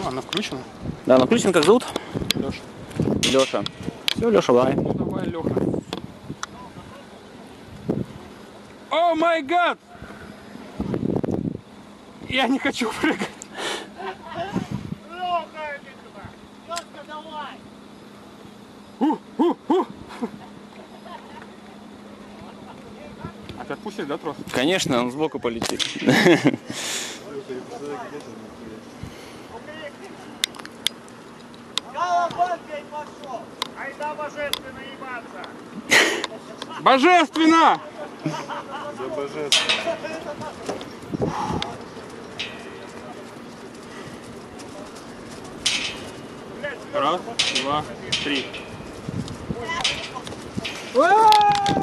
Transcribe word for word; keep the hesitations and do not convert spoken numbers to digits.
Ну, она включена. Да, она включена, как зовут? Леша. Леша. Все, Леша, давай. Ну, давай, Леха. О май гад! Я не хочу прыгать. Лёшка, давай! У, у, у. А ты отпустишь, да, трос? Конечно, он сбоку полетит. Колобанкой пошел! Айда божественно ебаться! Божественно! За божественно. Раз, два, три. Ура!